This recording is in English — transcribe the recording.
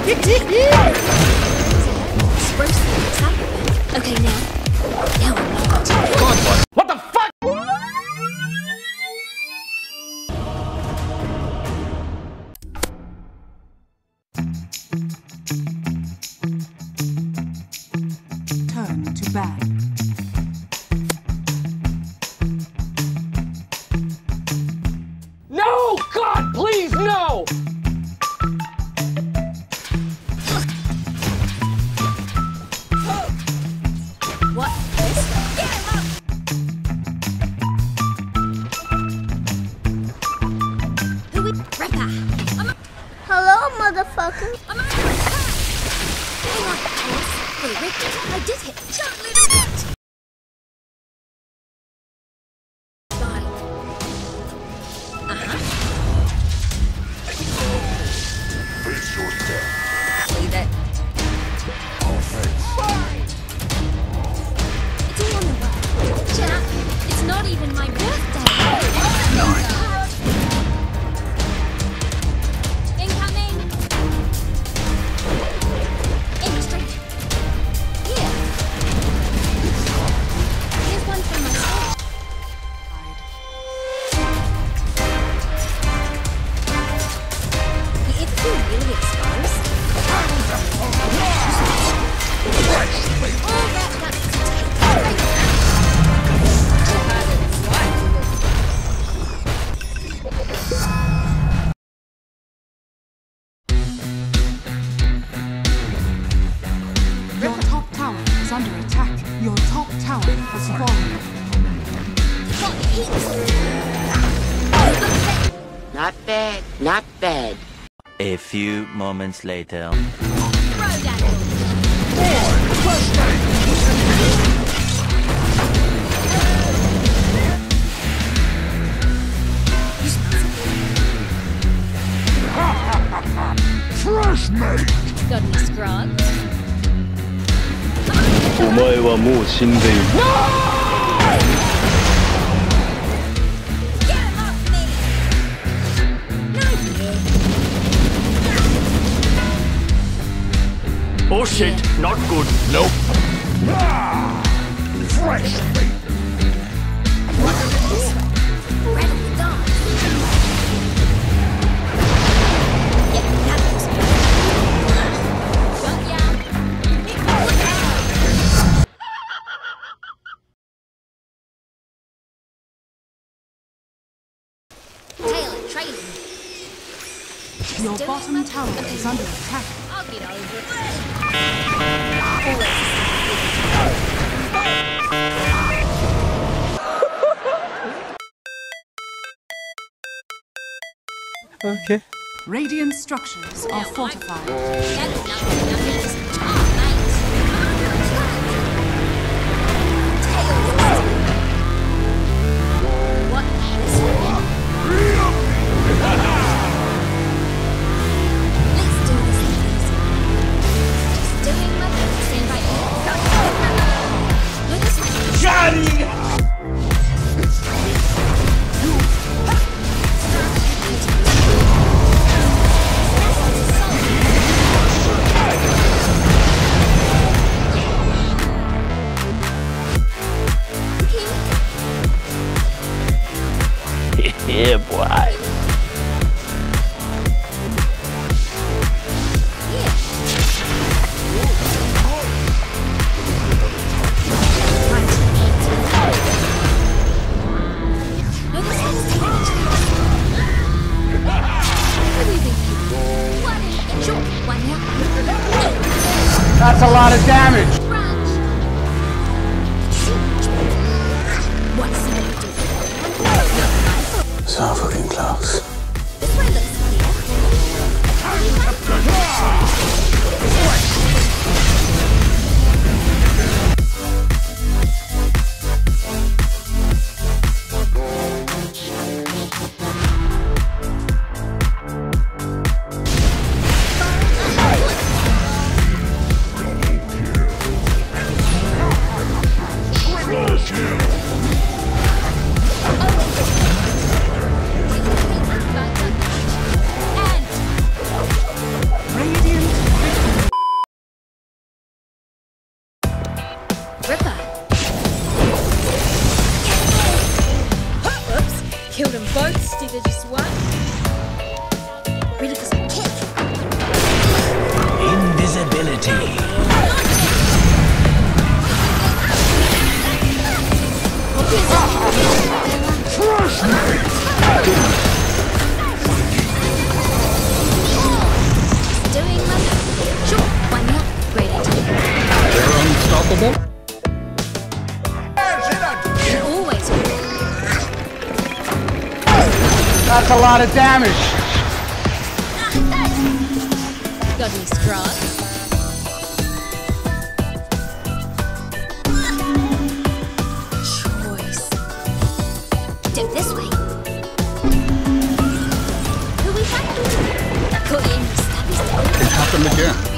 Okay, now I'm not. What the fuck? Turn to bad. No! God, please, no! What? Get him up! Who is Ripper? Hello, motherfucker. I'm under attack! Hang on, Alice. Hey, Rick, I did hit. Jump, little bit! Bye. Face your death. Leave it. Offense. It's all on the way. Jack, it's not even my birthday. Incoming. Infiltrate. Here. Here's one for myself. If you're really exposed. All that guts to take. Your top tower is under attack. Your top tower has fallen. Got heaps. Not bad, not bad. A few moments later. Throw that. Fresh mate. Got any scrubs? お前はもう死んでいる。 Get him off me! No, you. Oh shit, not good. Nope. Fresh mate. Rattle the dog. Yeah, that was got ya. Taylor, trailing. Your bottom tower is under attack. I'll get over it. Okay. Radiant structures are fortified. That's nothing is top, mate. Tails. What this one? Let's do this easy. Just doing my best to stand by you. Look this way. Yeah, boy. That's a lot of damage. Suffering close. This way looks Radiant Killed them both, Steve just one. Ready for some kick. Invisibility. Fresh meat! Doing my best. Sure, why not? Great idea. They're unstoppable. Always. That's a lot of damage. Got any straw? Choice. Dip this way. Who we find? Caught you in the stabby. It happened again.